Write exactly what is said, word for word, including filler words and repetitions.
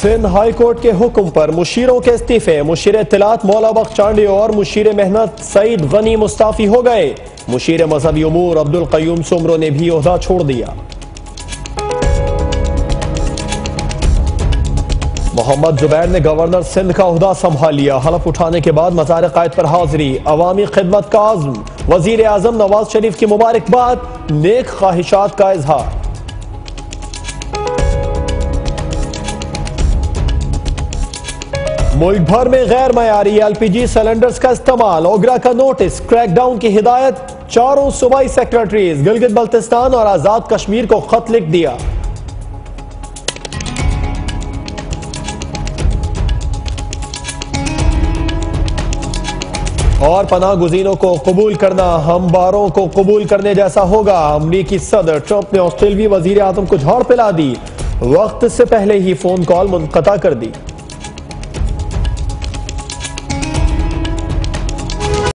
Sindh high court के हुक्म पर मुशीरों के इस्तीफे। मुशीर इत्तलात मौला बख्श चांडी और मुशीर मेहनत सईद गनी मुस्ताफी हो गए। मुशीर मजहबी उमूर अब्दुल कयूम सुमरो ने भी ओहदा छोड़ दिया। मोहम्मद जुबैर ने गवर्नर सिंध का ओहदा संभाल लिया। हलफ उठाने के बाद मज़ार कायद पर हाजिरी। अवामी खिदमत का आज़म। वजीर आजम नवाज शरीफ की मुबारकबाद। नेक ख्वाहिशात का इजहार। मुल्क भर में गैर मयारी एलपीजी सिलेंडर्स का इस्तेमाल। ओगरा का नोटिस। क्रैकडाउन की हिदायत। चारों सूबाई सेक्रेटरीज गिलगित बल्तिस्तान और आजाद कश्मीर को खत लिख दिया। और पनाह गुज़ीनों को कबूल करना हमबारों को कबूल करने जैसा होगा। अमरीकी सदर ट्रंप ने ऑस्ट्रेलियाई वजीर आजम को झाड़ पिला दी। वक्त से पहले ही फोन कॉल मुनक़ता कर दी।